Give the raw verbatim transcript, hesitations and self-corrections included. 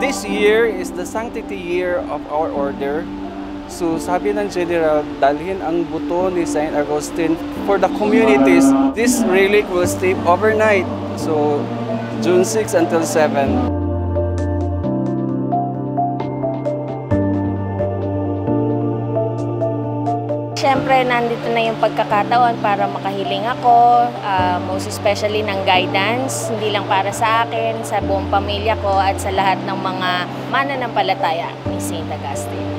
This year is the sanctity year of our order. So sabi ng General, dalhin ang buto ni Saint Agustin for the communities. This relic will stay overnight. So June sixth until seventh. Siyempre, nandito na yung pagkakataon para makahiling ako, uh, most especially ng guidance, hindi lang para sa akin, sa buong pamilya ko at sa lahat ng mga mananampalataya ni Saint Agustin.